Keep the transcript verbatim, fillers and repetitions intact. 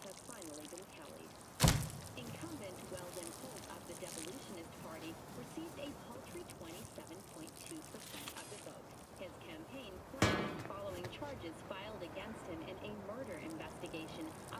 has finally been tallied. Incumbent Weldon Holt of the Devolutionist Party received a paltry twenty-seven point two percent of the vote. His campaign flamed following charges filed against him in a murder investigation